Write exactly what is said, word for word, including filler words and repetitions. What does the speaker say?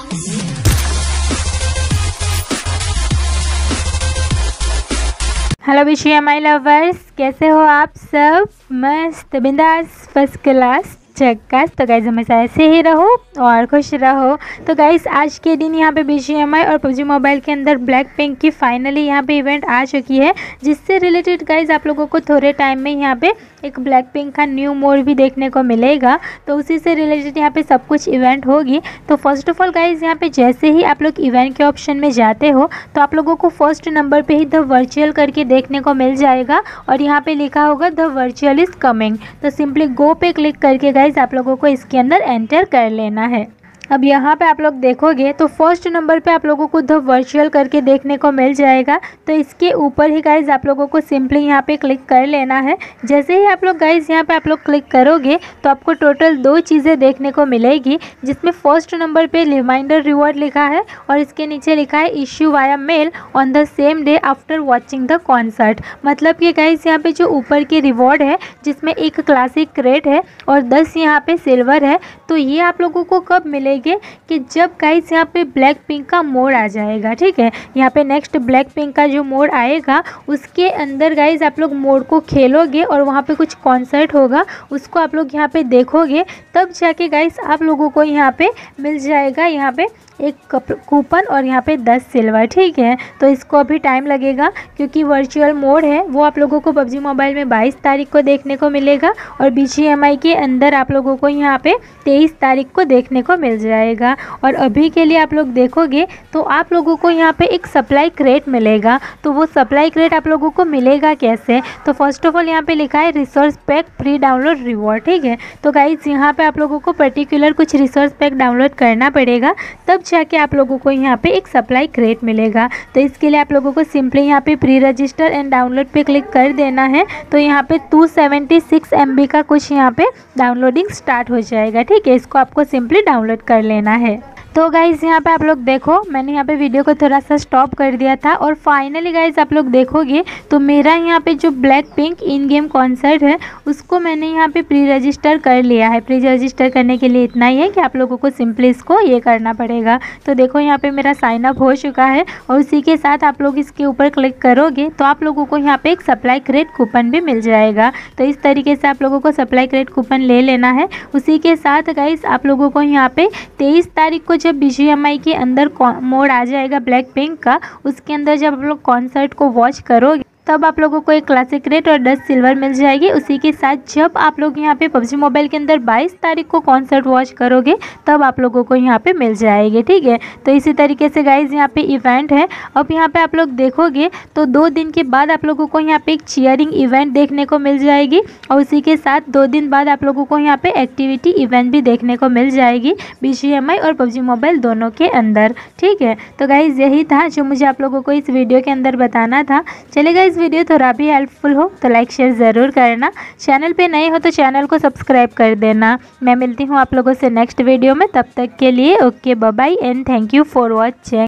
Hello BGMI lovers, कैसे हो आप सब? मस्त बिंदास फर्स्ट क्लास झक्कास। तो गाइज़ हमेशा ऐसे ही रहो और खुश रहो। तो गाइज़ आज के दिन यहाँ पे बीजीएमआई और पबजी मोबाइल के अंदर ब्लैक पिंक की फाइनली यहाँ पे इवेंट आ चुकी है, जिससे रिलेटेड गाइज़ आप लोगों को थोड़े टाइम में यहाँ पे एक ब्लैक पिंक का न्यू मोड भी देखने को मिलेगा। तो उसी से रिलेटेड यहाँ पे सब कुछ इवेंट होगी। तो फर्स्ट ऑफ ऑल गाइज़ यहाँ पे जैसे ही आप लोग इवेंट के ऑप्शन में जाते हो तो आप लोगों को फर्स्ट नंबर पे ही द वर्चुअल करके देखने को मिल जाएगा और यहाँ पे लिखा होगा द वर्चुअल इज़ कमिंग। तो सिंपली गो पे क्लिक करके गाइज़ आप लोगों को इसके अंदर एंटर कर लेना है। अब यहाँ पे आप लोग देखोगे तो फर्स्ट नंबर पे आप लोगों को द वर्चुअल करके देखने को मिल जाएगा। तो इसके ऊपर ही गाइज़ आप लोगों को सिंपली यहाँ पे क्लिक कर लेना है। जैसे ही आप लोग गाइज़ यहाँ पे आप लोग क्लिक करोगे तो आपको टोटल दो चीज़ें देखने को मिलेगी, जिसमें फर्स्ट नंबर पे रिमाइंडर रिवॉर्ड लिखा है और इसके नीचे लिखा है issue via mail on the same day after watching the concert. मतलब कि गाइज़ यहाँ पे जो ऊपर की रिवॉर्ड है जिसमें एक क्लासिक क्रेट है और दस यहाँ पे सिल्वर है, तो ये आप लोगों को कब मिलेगी कि जब गाइस यहाँ पे ब्लैक पिंक का मोड आ जाएगा। ठीक है, यहाँ पे नेक्स्ट ब्लैक पिंक का जो मोड आएगा उसके अंदर गाइस आप लोग मोड को खेलोगे और वहाँ पे कुछ कॉन्सर्ट होगा, उसको आप लोग यहाँ पे देखोगे, तब जाके गाइस आप लोगों को यहाँ पे मिल जाएगा यहाँ पे एक कूपन और यहाँ पे दस सिल्वर। ठीक है, तो इसको अभी टाइम लगेगा क्योंकि वर्चुअल मोड है वो आप लोगों को पबजी मोबाइल में बाईस तारीख को देखने को मिलेगा और बीजीएमआई के अंदर आप लोगों को यहाँ पे तेईस तारीख को देखने को मिल जाएगा। और अभी के लिए आप लोग देखोगे तो आप लोगों को यहाँ पे एक सप्लाई क्रेट मिलेगा। तो वो सप्लाई क्रेट आप लोगों को मिलेगा कैसे? तो फर्स्ट ऑफ ऑल यहाँ पे लिखा है resource pack pre download reward. ठीक है, तो गाइज यहाँ पे आप लोगों को पर्टिकुलर कुछ रिसोर्स पैक डाउनलोड करना पड़ेगा, तब जाके आप लोगों को यहाँ पे एक सप्लाई क्रेट मिलेगा। तो इसके लिए आप लोगों को सिंपली यहाँ पे प्री रजिस्टर एंड डाउनलोड पे क्लिक कर देना है। तो यहाँ पे two seventy six M B का कुछ यहाँ पे डाउनलोडिंग स्टार्ट हो जाएगा। ठीक है, इसको आपको सिंपली डाउनलोड कर लेना है। तो गाइज़ यहाँ पे आप लोग देखो, मैंने यहाँ पे वीडियो को थोड़ा सा स्टॉप कर दिया था और फाइनली गाइज़ आप लोग देखोगे तो मेरा यहाँ पे जो Blackpink in game concert है उसको मैंने यहाँ पे प्री रजिस्टर कर लिया है। प्री रजिस्टर करने के लिए इतना ही है कि आप लोगों को सिंपली इसको ये करना पड़ेगा। तो देखो यहाँ पे मेरा साइन अप हो चुका है और उसी के साथ आप लोग इसके ऊपर क्लिक करोगे तो आप लोगों को यहाँ पे एक सप्लाई क्रेट कूपन भी मिल जाएगा। तो इस तरीके से आप लोगों को सप्लाई क्रेट कूपन ले लेना है। उसी के साथ गाइज़ आप लोगों को यहाँ पे तेईस तारीख को जब बीजीएमआई के अंदर मोड आ जाएगा ब्लैक पिंक का, उसके अंदर जब आप लोग कॉन्सर्ट को वॉच करोगे तब आप लोगों को एक क्लासिक रेट और दस सिल्वर मिल जाएगी। उसी के साथ जब आप लोग यहाँ पे पबजी मोबाइल के अंदर बाईस तारीख को कॉन्सर्ट वॉच करोगे तब आप लोगों को यहाँ पे मिल जाएगी। ठीक है, तो इसी तरीके से गाइज यहाँ पे इवेंट है। अब यहाँ पे आप लोग देखोगे तो दो दिन के बाद आप लोगों को यहाँ पे एक चीयरिंग इवेंट देखने को मिल जाएगी और उसी के साथ दो दिन बाद आप लोगों को यहाँ पे एक्टिविटी इवेंट भी देखने को मिल जाएगी बीजीएमआई और पबजी मोबाइल दोनों के अंदर। ठीक है, तो गाइज यही था जो मुझे आप लोगों को इस वीडियो के अंदर बताना था। चलेगा, इस वीडियो थोड़ा भी हेल्पफुल हो तो लाइक शेयर ज़रूर करना। चैनल पे नए हो तो चैनल को सब्सक्राइब कर देना। मैं मिलती हूँ आप लोगों से नेक्स्ट वीडियो में, तब तक के लिए okay bye bye and thank you for watching.